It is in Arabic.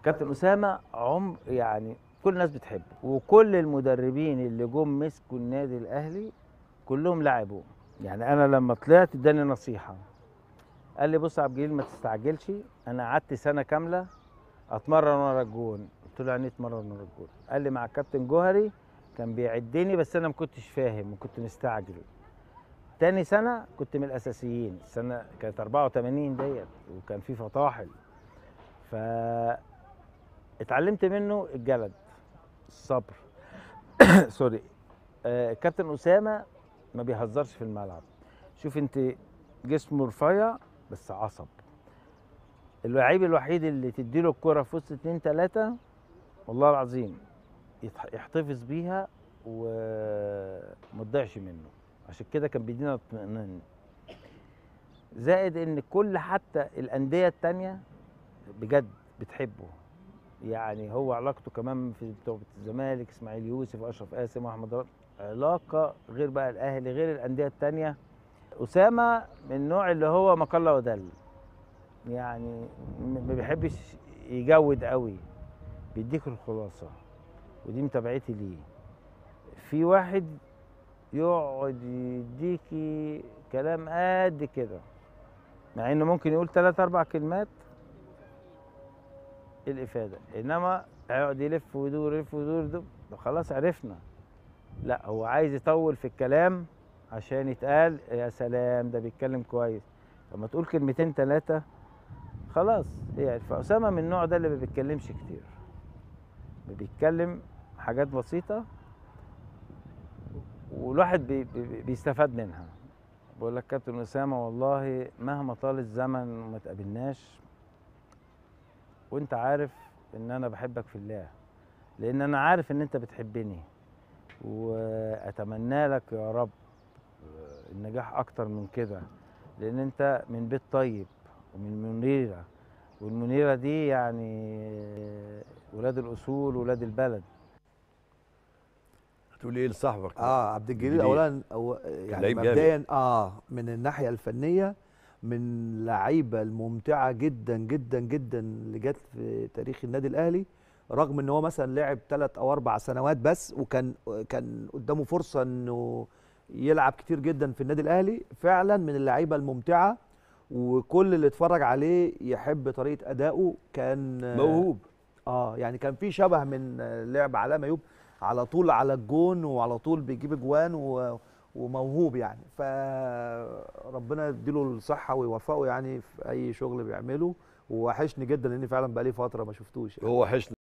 كابتن اسامه يعني كل الناس بتحبه، وكل المدربين اللي جم مسكوا النادي الاهلي كلهم لعبوا. يعني انا لما طلعت اداني نصيحه، قال لي بص يا عبد الجليل ما تستعجلش. انا قعدت سنه كامله اتمرن ورا الجون. قلت له يعني ايه اتمرن ورا الجون؟ قال لي مع الكابتن جوهري كان بيعدني بس انا ما كنتش فاهم وكنت مستعجل. تاني سنه كنت من الاساسيين، السنه كانت 84 ديت وكان في فطاحل، فاتعلمت منه الجلد، الصبر. سوري. كابتن اسامه ما بيهزرش في الملعب. شوف انت، جسمه رفيع بس عصب. اللعيب الوحيد اللي تديله الكرة في وسط 2 3 والله العظيم يحتفظ بيها وما تضيعش منه. عشان كده كان بيدينا اطمئنان. زائد ان كل حتى الانديه التانيه بجد بتحبه. يعني هو علاقته كمان في بتوع الزمالك، اسماعيل يوسف واشرف قاسم واحمد رد، علاقه غير بقى الاهلي غير الانديه التانيه. اسامه من النوع اللي هو ما قل ودل، يعني ما بيحبش يجود قوي، بيديك الخلاصه. ودي متابعتي ليه. في واحد يقعد يديكي كلام قد كده، مع انه ممكن يقول 3 4 كلمات الافاده، انما هيقعد يلف ويدور يلف ويدور ده خلاص عرفنا. لا، هو عايز يطول في الكلام عشان يتقال يا سلام ده بيتكلم كويس. لما تقول كلمتين 3 خلاص. هي فأسامة من النوع ده اللي ما بيتكلمش كتير، بيتكلم حاجات بسيطة والواحد بيستفاد منها. بقول لك كابتن أسامة والله مهما طال الزمن وما تقابلناش، وانت عارف ان انا بحبك في الله، لان انا عارف ان انت بتحبني، واتمنى لك يا رب النجاح اكتر من كده، لان انت من بيت طيب ومن منيرة، والمنيرة دي يعني ولاد الاصول ولاد البلد. هتقول ايه لصاحبك بقى؟ عبد الجليل اولا كان يعني لعيب جامد. مبدئيا من الناحيه الفنيه من اللعيبه الممتعه جدا جدا جدا اللي جت في تاريخ النادي الاهلي، رغم ان هو مثلا لعب 3 أو 4 سنوات بس، وكان قدامه فرصه انه يلعب كتير جدا في النادي الاهلي. فعلا من اللعيبه الممتعه، وكل اللي اتفرج عليه يحب طريقه ادائه. كان موهوب. يعني كان في شبه من لعب علاء ميوب، على طول على الجون وعلى طول بيجيب اجوان وموهوب يعني. فربنا يديله الصحه ويوفقه يعني في اي شغل بيعمله. ووحشني جدا لاني فعلا بقالي فتره ما شفتوش يعني. هو حشنا.